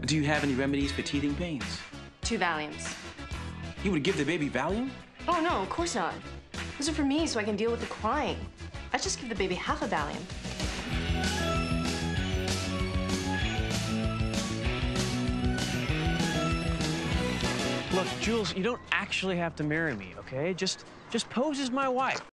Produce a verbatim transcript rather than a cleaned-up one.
Do you have any remedies for teething pains? Two Valiums. You would give the baby Valium? Oh, no, of course not. Those are for me so I can deal with the crying. I just give the baby half a Valium. Look, Jules, you don't actually have to marry me, okay? Just, just pose as my wife.